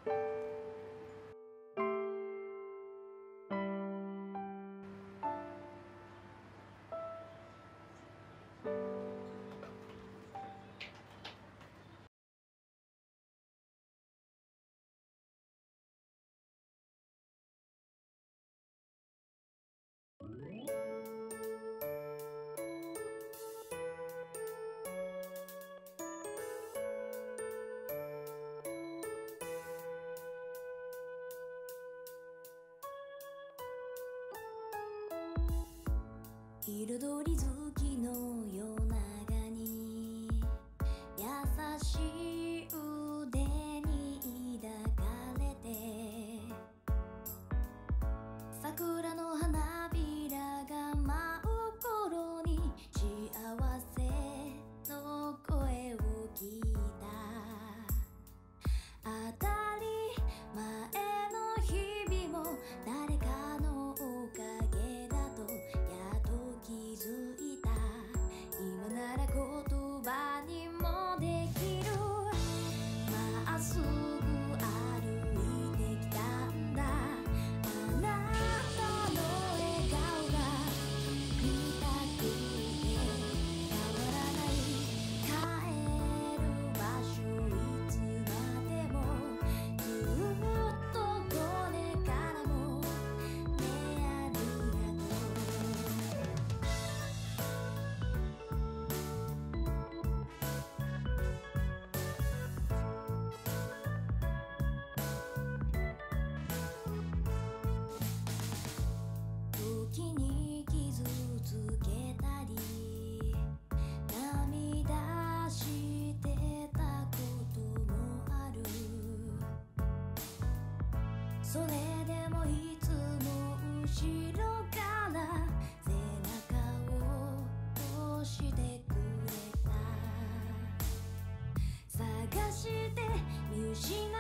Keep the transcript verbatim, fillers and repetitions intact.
彩り好きの夜長に優しい腕に抱かれて、桜の花びらが舞う頃に幸せの声を聞いた。当たり前の日々も誰かのおかげだとやっと気づいた。今なら言葉にもできる。まっすぐ歩いてきたんだ。あなたの笑顔が見たくて変わらない。帰る場所いつまでもずっとこれからもね、ありがとう。時に傷つけたり涙してたこともある。それでもいつも後ろから背中を押してくれた。探して見失